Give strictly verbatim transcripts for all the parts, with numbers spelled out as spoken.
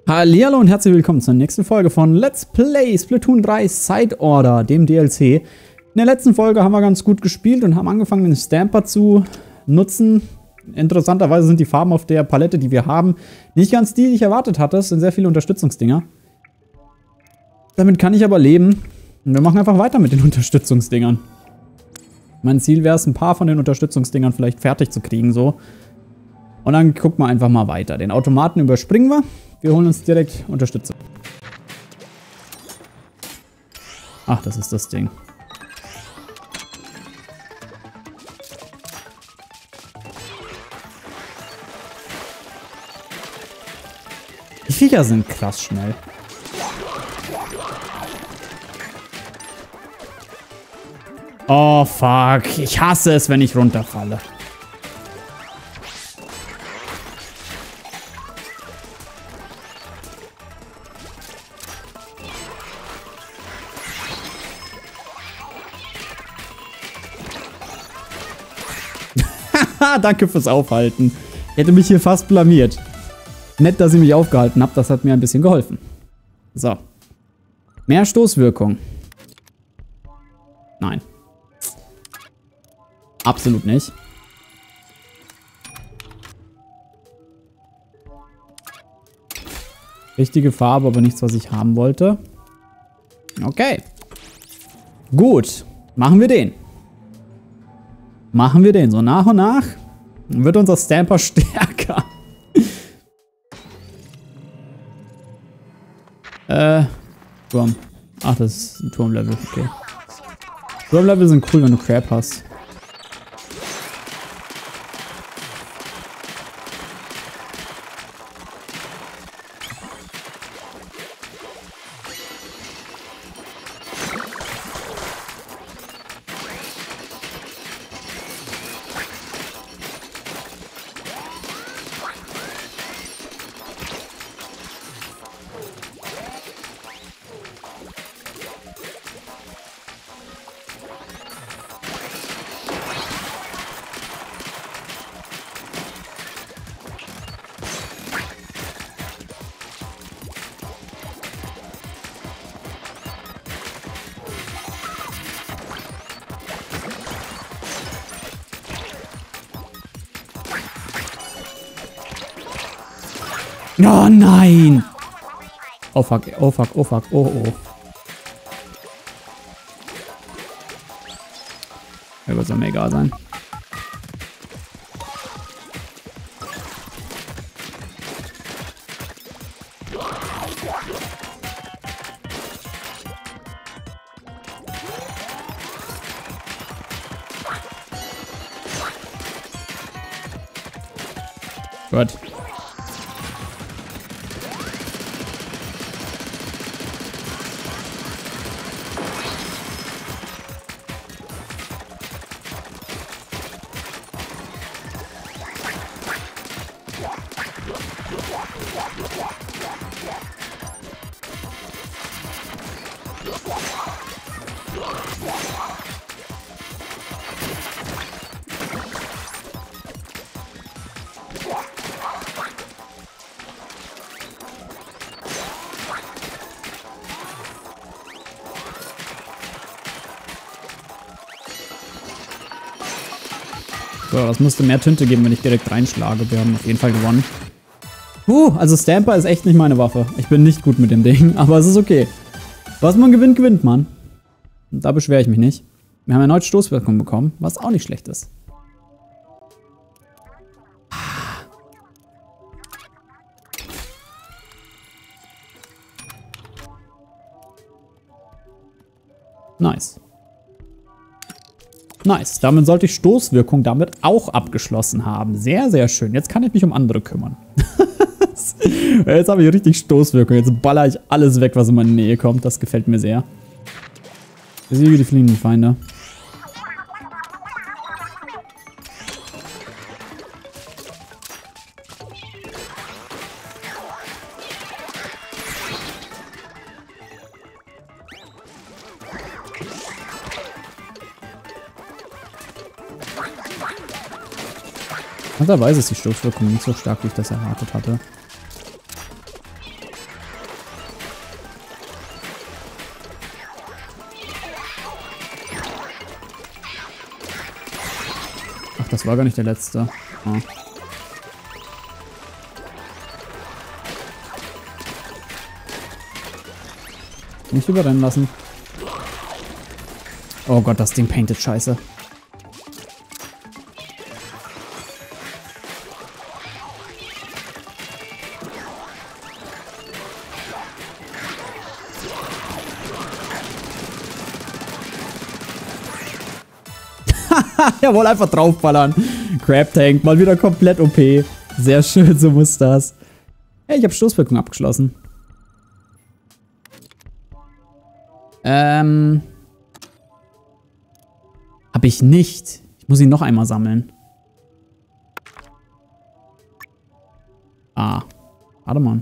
Hallihallo und herzlich willkommen zur nächsten Folge von Let's Play Splatoon drei Side Order, dem D L C. In der letzten Folge haben wir ganz gut gespielt und haben angefangen, den Stamper zu nutzen. Interessanterweise sind die Farben auf der Palette, die wir haben, nicht ganz die, die ich erwartet hatte. Es sind sehr viele Unterstützungsdinger. Damit kann ich aber leben. Und wir machen einfach weiter mit den Unterstützungsdingern. Mein Ziel wäre es, ein paar von den Unterstützungsdingern vielleicht fertig zu kriegen, so. Und dann gucken wir einfach mal weiter. Den Automaten überspringen wir. Wir holen uns direkt Unterstützung. Ach, das ist das Ding. Die Viecher sind krass schnell. Oh, fuck. Ich hasse es, wenn ich runterfalle. Danke fürs Aufhalten. Ich hätte mich hier fast blamiert. Nett, dass ihr mich aufgehalten habt. Das hat mir ein bisschen geholfen. So. Mehr Stoßwirkung. Nein. Absolut nicht. Richtige Farbe, aber nichts, was ich haben wollte. Okay. Gut. Machen wir den. Machen wir den. So nach und nach wird unser Stamper stärker. äh, Turm. Ach, das ist ein Turmlevel. Okay. Turmlevel sind cool, wenn du Crab hast. Oh nein! Oh fuck, oh fuck, oh fuck, oh oh. Ja, wird soll mir egal sein. Gut. So, das müsste mehr Tinte geben, wenn ich direkt reinschlage. Wir haben auf jeden Fall gewonnen. Uh, also Stamper ist echt nicht meine Waffe. Ich bin nicht gut mit dem Ding, aber es ist okay. Was man gewinnt, gewinnt man. Und da beschwere ich mich nicht. Wir haben erneut Stoßwirkung bekommen, was auch nicht schlecht ist. Nice. Nice. Damit sollte ich Stoßwirkung damit auch abgeschlossen haben. Sehr, sehr schön. Jetzt kann ich mich um andere kümmern. Jetzt habe ich richtig Stoßwirkung. Jetzt baller ich alles weg, was in meine Nähe kommt. Das gefällt mir sehr. Besiege die fliegenden Feinde. Andererweise ist die Stoßwirkung nicht so stark, wie ich das erwartet hatte. das war gar nicht der letzte. Ah. Nicht überrennen lassen. Oh Gott, das Ding paintet scheiße. Jawohl, einfach draufballern. Crab Tank, mal wieder komplett O P. Sehr schön, so muss das. Hey, ich habe Stoßwirkung abgeschlossen. Ähm. Habe ich nicht. Ich muss ihn noch einmal sammeln. Ah. Warte mal.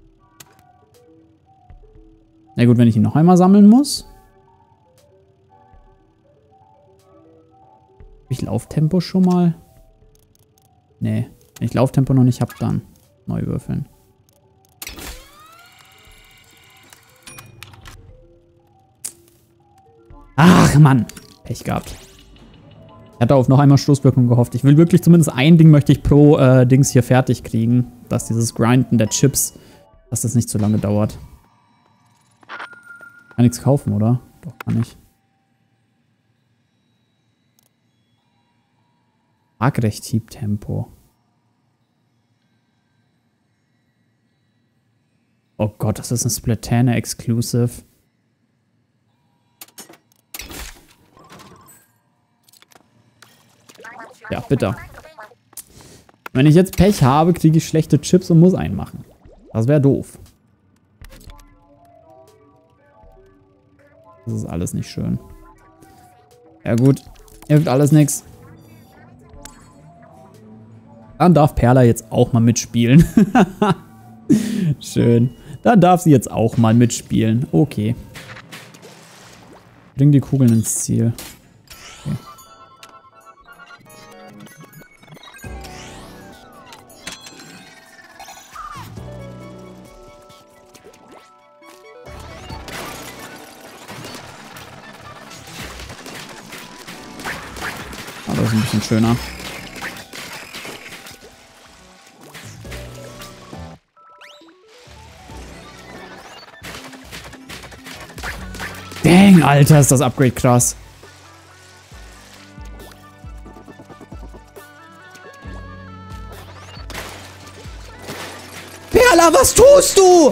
Na gut, wenn ich ihn noch einmal sammeln muss. Hab ich Lauftempo schon mal? Nee. Wenn ich Lauftempo noch nicht habe, dann neu würfeln. Ach, Mann. Pech gehabt. Ich hatte auf noch einmal Stoßwirkung gehofft. Ich will wirklich zumindest ein Ding möchte ich pro äh, Dings hier fertig kriegen. Dass dieses Grinden der Chips, dass das nicht zu lange dauert. Kann nichts kaufen, oder? Doch, kann ich. Argrecht-Hieb-Tempo. Oh Gott, das ist ein Splatana Exclusive. Ja, bitte. Wenn ich jetzt Pech habe, kriege ich schlechte Chips und muss einen machen. Das wäre doof. Das ist alles nicht schön. Ja gut, hilft alles nichts. Dann darf Perla jetzt auch mal mitspielen. Schön. Dann darf sie jetzt auch mal mitspielen. Okay. Bring die Kugeln ins Ziel. Okay. Ah, das ist ein bisschen schöner. Dang, Alter, ist das Upgrade krass. Perla, was tust du?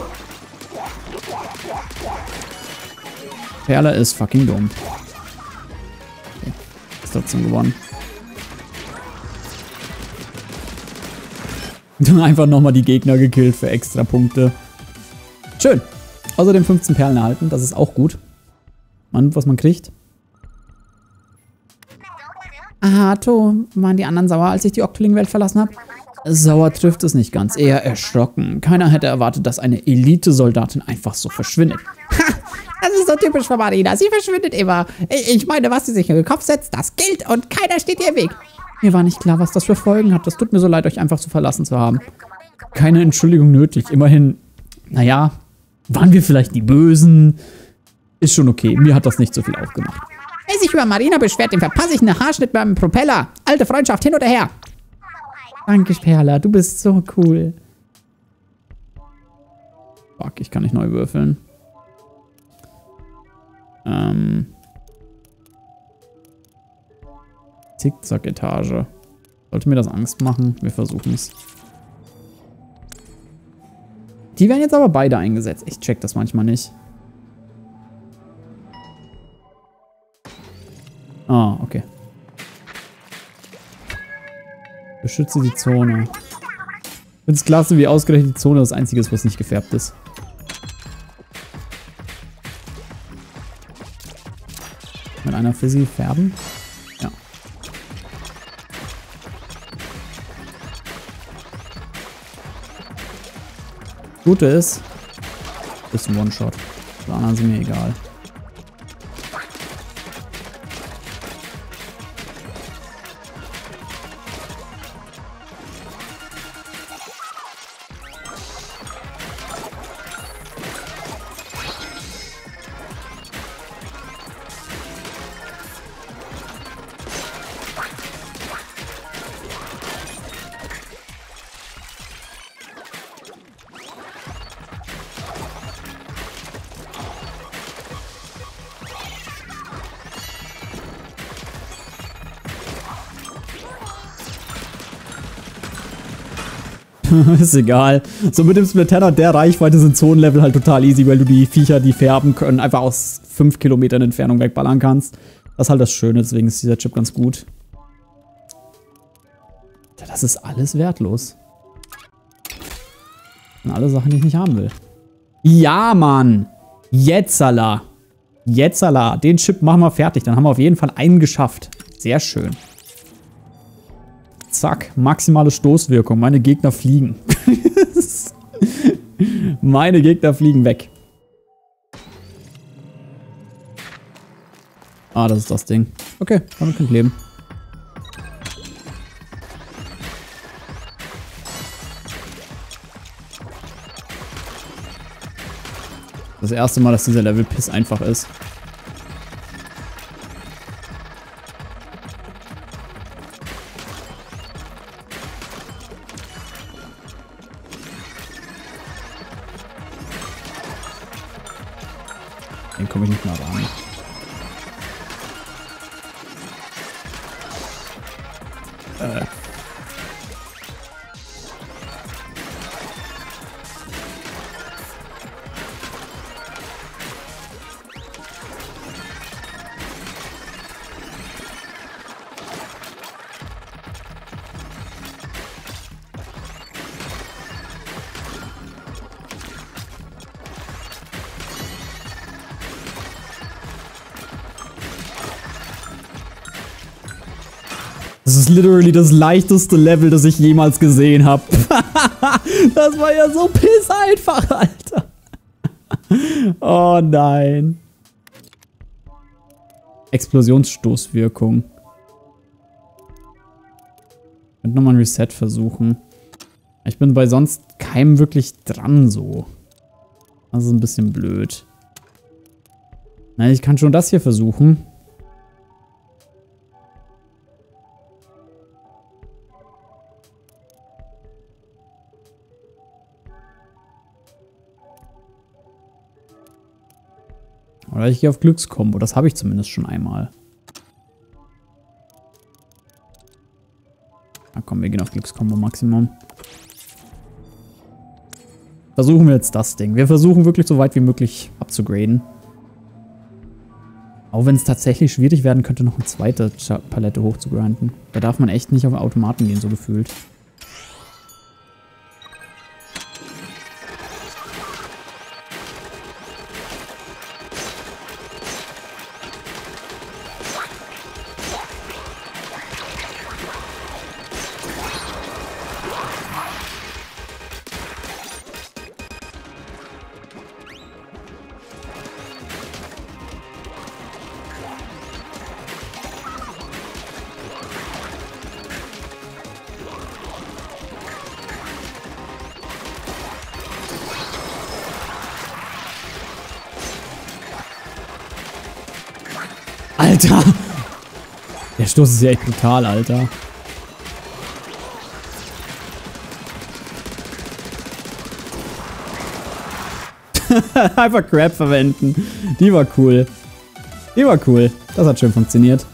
Perla ist fucking dumm. Okay, ist trotzdem gewonnen. Einfach nochmal die Gegner gekillt für extra Punkte. Schön. Außerdem fünfzehn Perlen erhalten, das ist auch gut. Man, was man kriegt. Aha, To, waren die anderen sauer, als ich die Octoling-Welt verlassen habe? Sauer trifft es nicht ganz, eher erschrocken. Keiner hätte erwartet, dass eine Elite-Soldatin einfach so verschwindet. Ha, das ist so typisch für Marina, sie verschwindet immer. Ich meine, was sie sich in den Kopf setzt, das gilt und keiner steht ihr im Weg. Mir war nicht klar, was das für Folgen hat. Das tut mir so leid, euch einfach so verlassen zu haben. Keine Entschuldigung nötig, immerhin, naja, waren wir vielleicht die Bösen? Ist schon okay, mir hat das nicht so viel aufgemacht. Wer sich über Marina beschwert, dem verpasse ich einen Haarschnitt beim Propeller. Alte Freundschaft, hin oder her. Danke, Perla, du bist so cool. Fuck, ich kann nicht neu würfeln. Ähm. Zickzack-Etage. Sollte mir das Angst machen? Wir versuchen es. Die werden jetzt aber beide eingesetzt. Ich check das manchmal nicht. Ah, okay. Beschütze die Zone. Ich finde es klasse, wie ausgerechnet die Zone das einzige ist, was nicht gefärbt ist. Mit einer Fizzy färben? Ja. Gute ist, ist ein One-Shot. Die anderen sind mir egal. Ist egal. So mit dem Splatterra der Reichweite sind Zonenlevel halt total easy, weil du die Viecher, die färben können, einfach aus fünf Kilometern Entfernung wegballern kannst. Das ist halt das Schöne, deswegen ist dieser Chip ganz gut. Das ist alles wertlos. Und alle Sachen, die ich nicht haben will. Ja, Mann! Jetzala! Jetzala! Den Chip machen wir fertig. Dann haben wir auf jeden Fall einen geschafft. Sehr schön. Zack. Maximale Stoßwirkung. Meine Gegner fliegen. Meine Gegner fliegen weg. Ah, das ist das Ding. Okay, damit kann ich leben. Das erste Mal, dass dieser Level piss einfach ist. Den komme ich nicht mehr ran. Äh. Das ist literally das leichteste Level, das ich jemals gesehen habe. Das war ja so piss einfach, Alter. Oh nein. Explosionsstoßwirkung. Ich könnte nochmal ein Reset versuchen. Ich bin bei sonst keinem wirklich dran so. Das ist ein bisschen blöd. Nein, ich kann schon das hier versuchen. Oder ich gehe auf Glückskombo. Das habe ich zumindest schon einmal. Na komm, wir gehen auf Glückskombo Maximum. Versuchen wir jetzt das Ding. Wir versuchen wirklich so weit wie möglich abzugraden. Auch wenn es tatsächlich schwierig werden könnte, noch eine zweite Palette hochzugrinden. Da darf man echt nicht auf Automaten gehen, so gefühlt. Alter! Der Stoß ist ja echt brutal, Alter. Einfach Crab verwenden. Die war cool. Die war cool. Das hat schön funktioniert.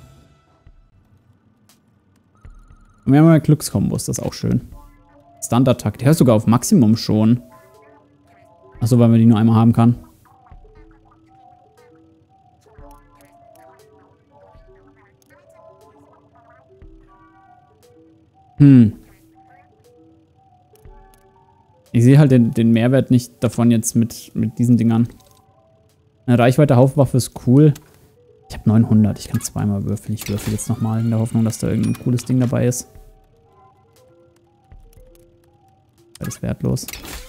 Und wir haben ja Glückskombos, das ist auch schön. Stunt-Attack, der ist sogar auf Maximum schon. Achso, weil man die nur einmal haben kann. Hm. Ich sehe halt den, den Mehrwert nicht davon jetzt mit, mit diesen Dingern. Eine Reichweite-Haufwaffe ist cool. Ich habe neunhundert. Ich kann zweimal würfeln. Ich würfel jetzt nochmal in der Hoffnung, dass da irgendein cooles Ding dabei ist. Das ist wertlos.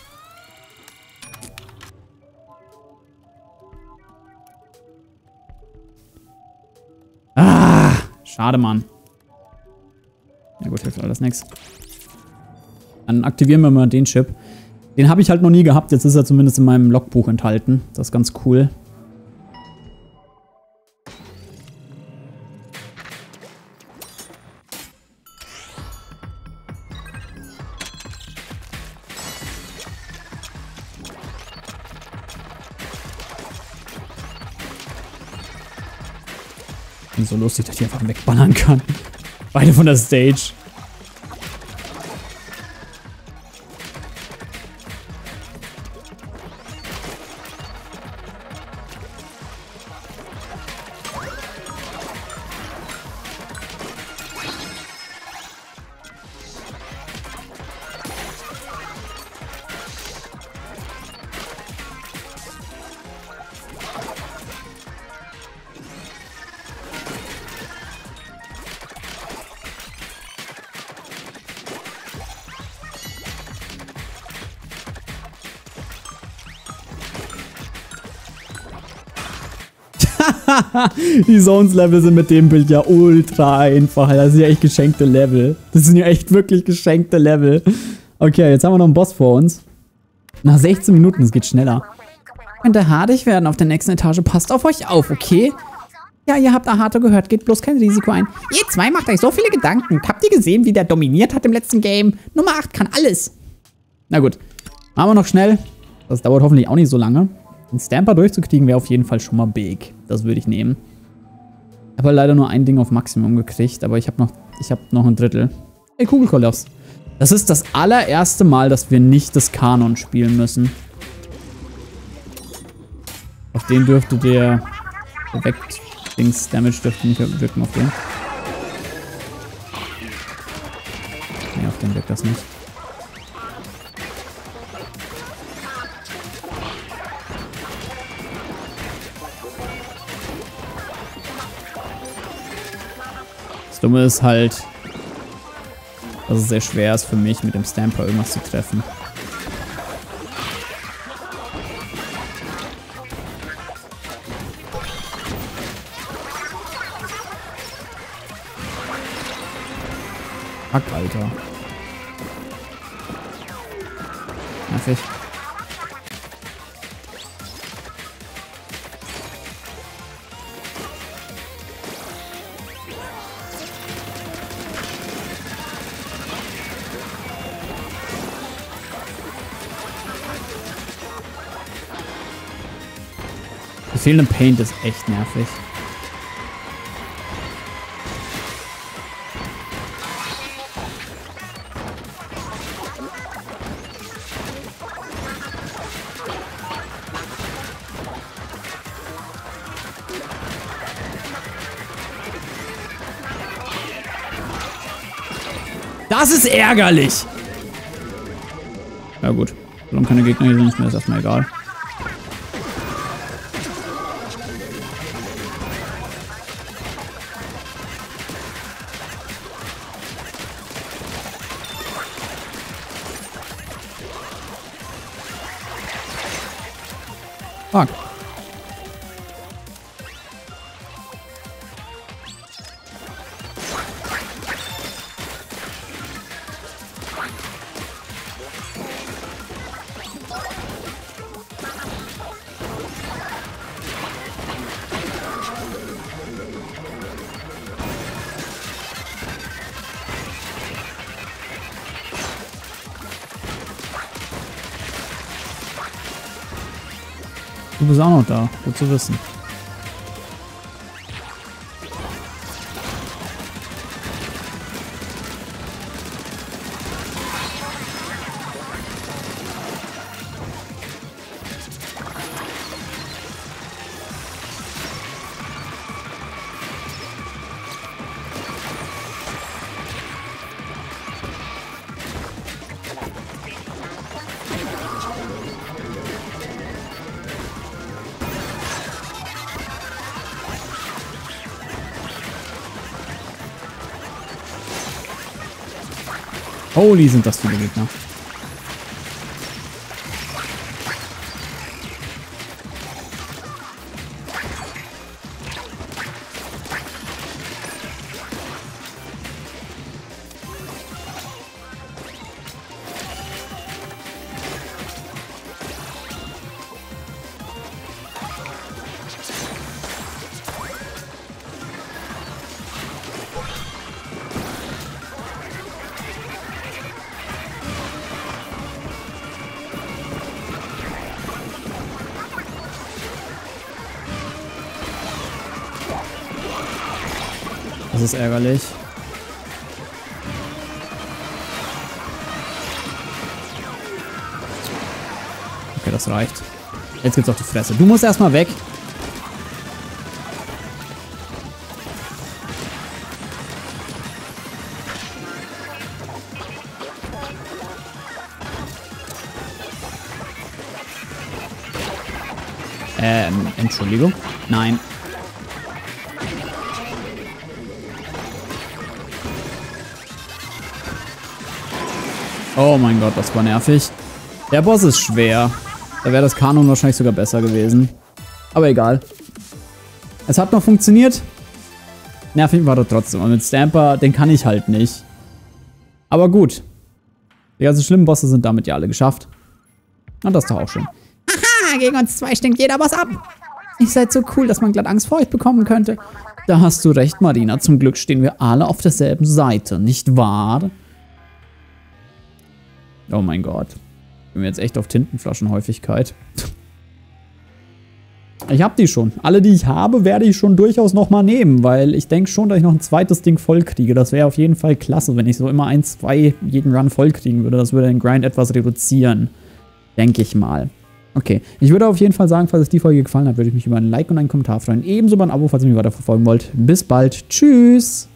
Ah! Schade, Mann. Ja gut, hilft alles nichts. Dann aktivieren wir mal den Chip. Den habe ich halt noch nie gehabt. Jetzt ist er zumindest in meinem Logbuch enthalten. Das ist ganz cool. Und so lustig, dass ich einfach wegballern kann. Beide von der Stage. Die Zones-Level sind mit dem Bild ja ultra einfach. Das sind ja echt geschenkte Level. Das sind ja echt wirklich geschenkte Level. Okay, jetzt haben wir noch einen Boss vor uns. Nach sechzehn Minuten, es geht schneller. Könnte hartig werden auf der nächsten Etage. Passt auf euch auf, okay? Ja, ihr habt Ahato gehört. Geht bloß kein Risiko ein. Ihr zwei macht euch so viele Gedanken. Habt ihr gesehen, wie der dominiert hat im letzten Game? Nummer acht kann alles. Na gut. Machen wir noch schnell. Das dauert hoffentlich auch nicht so lange. Den Stamper durchzukriegen wäre auf jeden Fall schon mal big. Das würde ich nehmen. Ich habe leider nur ein Ding auf Maximum gekriegt, aber ich habe noch, ich habe noch ein Drittel. Hey, Kugelkoloss. Das ist das allererste Mal, dass wir nicht das Kanon spielen müssen. Auf den dürfte der Effekt Dings Damage dürfte nicht wirken auf den. Nee, auf den wirkt das nicht. Das Dumme ist halt, dass es sehr schwer ist für mich, mit dem Stamper irgendwas zu treffen. Fuck, Alter. Nervig. Der fehlende Paint ist echt nervig. Das ist ärgerlich. Ja gut. Solange keine Gegner hier sind, ist mir das erstmal egal. Fuck. Du bist auch noch da, gut zu wissen. Holy, sind das viele Gegner. Das ist ärgerlich. Okay, das reicht. Jetzt gibt's auf die Fresse. Du musst erstmal weg. Ähm, Entschuldigung. Nein. Oh mein Gott, das war nervig. Der Boss ist schwer. Da wäre das Kanon wahrscheinlich sogar besser gewesen. Aber egal. Es hat noch funktioniert. Nervig war er trotzdem. Und mit Stamper, den kann ich halt nicht. Aber gut. Die ganzen schlimmen Bosse sind damit ja alle geschafft. Und das ist doch auch schön. Aha, gegen uns zwei stinkt jeder Boss ab. Ihr seid so cool, dass man glatt Angst vor euch bekommen könnte. Da hast du recht, Marina. Zum Glück stehen wir alle auf derselben Seite, nicht wahr? Oh mein Gott. Ich bin jetzt echt auf Tintenflaschenhäufigkeit. Ich habe die schon. Alle, die ich habe, werde ich schon durchaus nochmal nehmen, weil ich denke schon, dass ich noch ein zweites Ding voll kriege. Das wäre auf jeden Fall klasse, wenn ich so immer ein, zwei jeden Run voll kriegen würde. Das würde den Grind etwas reduzieren. Denke ich mal. Okay, ich würde auf jeden Fall sagen, falls euch die Folge gefallen hat, würde ich mich über ein Like und einen Kommentar freuen. Ebenso über ein Abo, falls ihr mich weiter verfolgen wollt. Bis bald. Tschüss!